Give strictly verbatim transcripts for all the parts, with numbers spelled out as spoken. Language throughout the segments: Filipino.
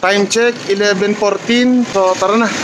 Time check, eleven fourteen. So tara na.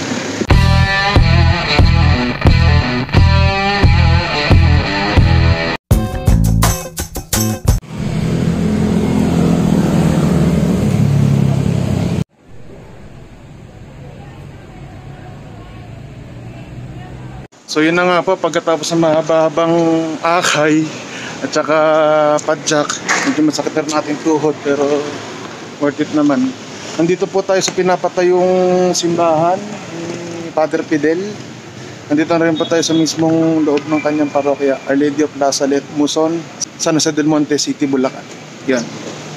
So yun na nga po, pagkatapos ng mahaba-habang akay at saka padjak, medyo masakit na natin tuhod pero worth it naman. Nandito po tayo sa pinapatayong simbahan ni Father Fidel. Nandito na rin po tayo sa mismong loob ng kanyang parokya, Our Lady of Lazaret, Muson, San Jose del Monte City, Bulacan. Yan.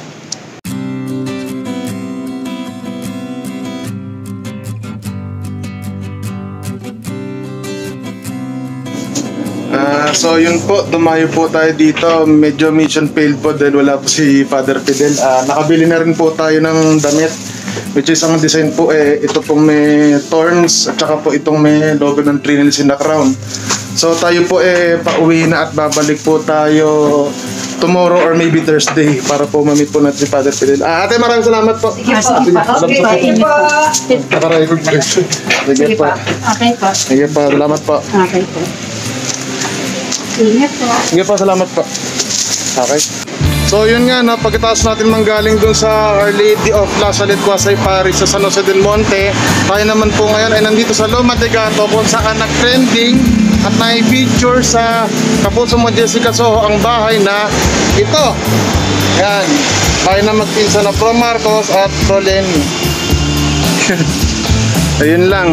So yun po, dumayo po tayo dito. Medyo mission failed po dahil wala po si Father Fidel. uh, Nakabili na rin po tayo ng damit, which is ang design po eh, ito pong may thorns at saka po itong may logo ng Three Nails in the Crown. So tayo po eh pauwi na at babalik po tayo tomorrow or maybe Thursday para po mamit po natin si Father Fidel. ah, Ate, maraming salamat po. Sige po. Okay po. Nakarecord po. Sige po. Okay po. Sige po, salamat po. Okay po. Ingat po. Sige po, salamat po. Okay. So yun nga, no, pagkatapos natin manggaling dun sa Our Lady of Lazaret Quasay Parish sa San Jose del Monte, tayo naman po ngayon ay nandito sa Loma de Gato kung saan nag-trending at na-feature sa kapuso mo Jessica Soho ang bahay na ito. Yan, bahay na magpinsan na Pro Marcos at Pro Lenny. Ayun lang.